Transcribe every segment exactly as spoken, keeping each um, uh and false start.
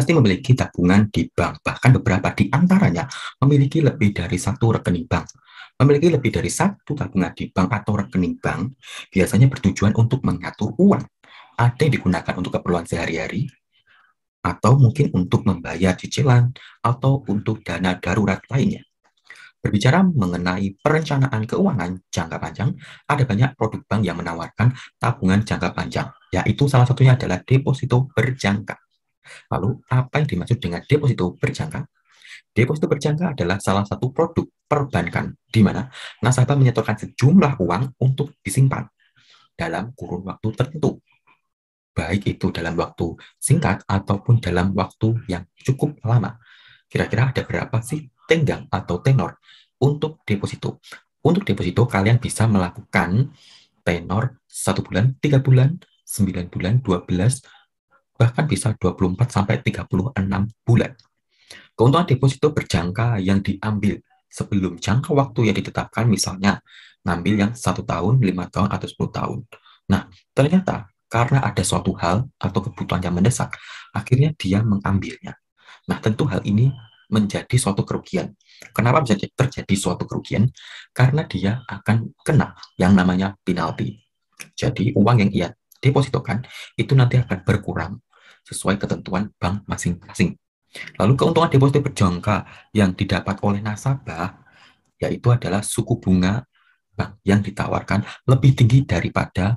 pasti memiliki tabungan di bank. Bahkan beberapa di antaranya memiliki lebih dari satu rekening bank. Memiliki lebih dari satu tabungan di bank atau rekening bank biasanya bertujuan untuk mengatur uang. Ada yang digunakan untuk keperluan sehari-hari, atau mungkin untuk membayar cicilan, atau untuk dana darurat lainnya. Berbicara mengenai perencanaan keuangan jangka panjang, ada banyak produk bank yang menawarkan tabungan jangka panjang, yaitu salah satunya adalah deposito berjangka. Lalu, apa yang dimaksud dengan deposito berjangka? Deposito berjangka adalah salah satu produk perbankan di mana nasabah menyetorkan sejumlah uang untuk disimpan dalam kurun waktu tertentu, baik itu dalam waktu singkat ataupun dalam waktu yang cukup lama. Kira-kira ada berapa sih tenggang atau tenor untuk deposito? Untuk deposito, kalian bisa melakukan tenor satu bulan, tiga bulan, sembilan bulan, dua belas, bahkan bisa dua puluh empat sampai tiga puluh enam bulan. Keuntungan deposito berjangka yang diambil sebelum jangka waktu yang ditetapkan, misalnya ngambil yang satu tahun, lima tahun, atau sepuluh tahun. Nah, ternyata karena ada suatu hal atau kebutuhan yang mendesak, akhirnya dia mengambilnya. Nah, tentu hal ini menjadi suatu kerugian. Kenapa bisa terjadi suatu kerugian? Karena dia akan kena yang namanya penalti. Jadi, uang yang ia depositokan itu nanti akan berkurang sesuai ketentuan bank masing-masing. Lalu keuntungan deposito berjangka yang didapat oleh nasabah yaitu adalah suku bunga bank yang ditawarkan lebih tinggi daripada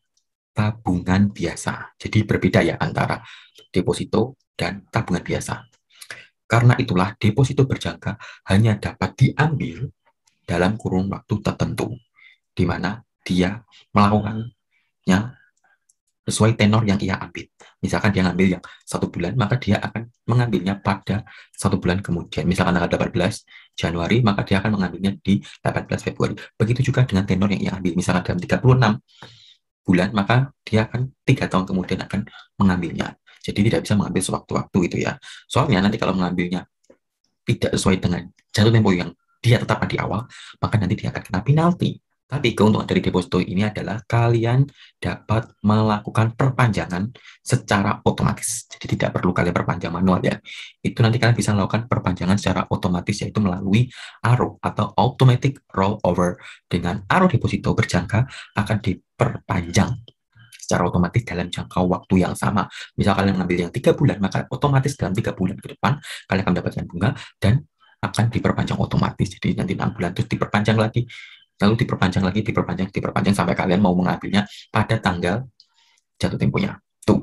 tabungan biasa. Jadi berbeda ya antara deposito dan tabungan biasa. Karena itulah deposito berjangka hanya dapat diambil dalam kurun waktu tertentu, di mana dia melakukannya sesuai tenor yang ia ambil. Misalkan dia ngambil yang satu bulan, maka dia akan mengambilnya pada satu bulan kemudian. Misalkan tanggal delapan belas Januari, maka dia akan mengambilnya di delapan belas Februari. Begitu juga dengan tenor yang ia ambil. Misalkan dalam tiga puluh enam bulan, maka dia akan tiga tahun kemudian akan mengambilnya. Jadi tidak bisa mengambil sewaktu-waktu itu ya. Soalnya nanti kalau mengambilnya tidak sesuai dengan jatuh tempo yang dia tetapkan di awal, maka nanti dia akan kena penalti. Tapi keuntungan dari deposito ini adalah kalian dapat melakukan perpanjangan secara otomatis. Jadi tidak perlu kalian perpanjang manual ya. Itu nanti kalian bisa melakukan perpanjangan secara otomatis, yaitu melalui A R O atau Automatic Rollover. Dengan A R O deposito berjangka akan diperpanjang secara otomatis dalam jangka waktu yang sama. Misal kalian mengambil yang tiga bulan, maka otomatis dalam tiga bulan ke depan kalian akan mendapatkan bunga dan akan diperpanjang otomatis. Jadi nanti enam bulan terus diperpanjang lagi, lalu diperpanjang lagi, diperpanjang, diperpanjang sampai kalian mau mengambilnya pada tanggal jatuh temponya. Tuh.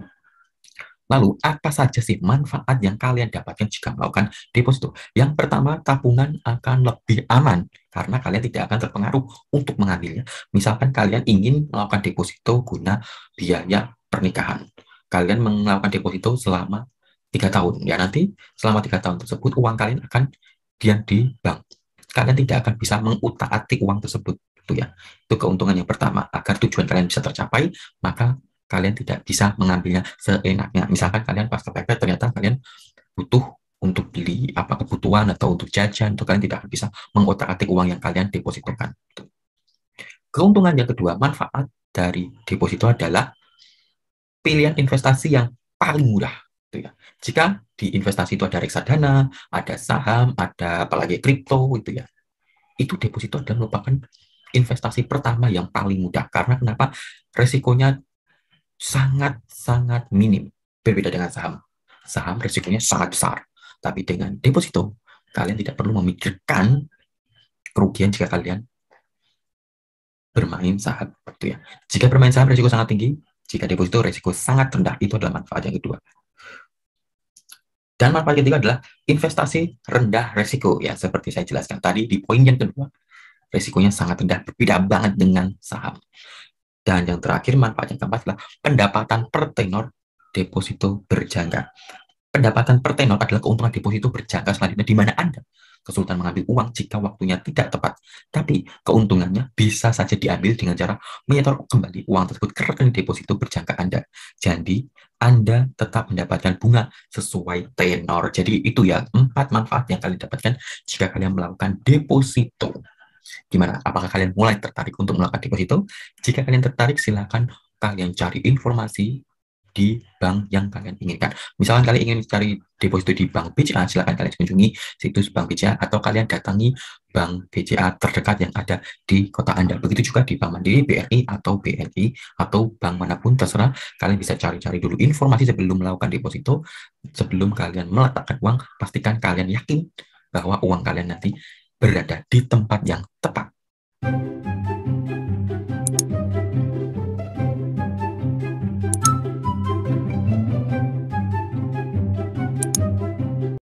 Lalu, apa saja sih manfaat yang kalian dapatkan jika melakukan deposito? Yang pertama, tabungan akan lebih aman karena kalian tidak akan terpengaruh untuk mengambilnya. Misalkan kalian ingin melakukan deposito guna biaya pernikahan. Kalian melakukan deposito selama tiga tahun. Ya, nanti selama tiga tahun tersebut, uang kalian akan diam di bank. Kalian tidak akan bisa mengutak-atik uang tersebut. Itu ya. Itu keuntungan yang pertama. Agar tujuan kalian bisa tercapai, maka kalian tidak bisa mengambilnya seenaknya. Misalkan kalian pas kepepet ternyata kalian butuh untuk beli apa kebutuhan atau untuk jajan, itu kalian tidak akan bisa mengotak-atik uang yang kalian depositokan. Keuntungan yang kedua, manfaat dari deposito adalah pilihan investasi yang paling murah. Itu ya. Jika di investasi itu ada reksadana, ada saham, ada apalagi kripto, itu ya. Itu deposito adalah merupakan investasi pertama yang paling mudah. Karena kenapa? Resikonya sangat-sangat minim. Berbeda dengan saham. Saham risikonya sangat besar. Tapi dengan deposito, kalian tidak perlu memikirkan kerugian jika kalian bermain saham. Itu ya. Jika bermain saham risiko sangat tinggi, jika deposito risiko sangat rendah. Itu adalah manfaat yang kedua. Dan manfaat ketiga adalah investasi rendah risiko. Ya, seperti saya jelaskan tadi di poin yang kedua. Risikonya sangat rendah, berbeda banget dengan saham. Dan yang terakhir, manfaat yang keempat adalah pendapatan per tenor deposito berjangka. Pendapatan per tenor adalah keuntungan deposito berjangka selanjutnya, di mana Anda kesulitan mengambil uang jika waktunya tidak tepat. Tapi keuntungannya bisa saja diambil dengan cara menyetor kembali uang tersebut ke rekening deposito berjangka Anda. Jadi, Anda tetap mendapatkan bunga sesuai tenor. Jadi, itu ya empat manfaat yang kalian dapatkan jika kalian melakukan deposito. Gimana? Apakah kalian mulai tertarik untuk melakukan deposito? Jika kalian tertarik, silakan kalian cari informasi di bank yang kalian inginkan. Misalkan kalian ingin cari deposito di bank B C A, silakan kalian kunjungi situs bank B C A atau kalian datangi bank B C A terdekat yang ada di kota Anda. Begitu juga di Bank Mandiri, B R I, atau B L I, atau bank manapun terserah. Kalian bisa cari-cari dulu informasi sebelum melakukan deposito. Sebelum kalian meletakkan uang, pastikan kalian yakin bahwa uang kalian nanti berada di tempat yang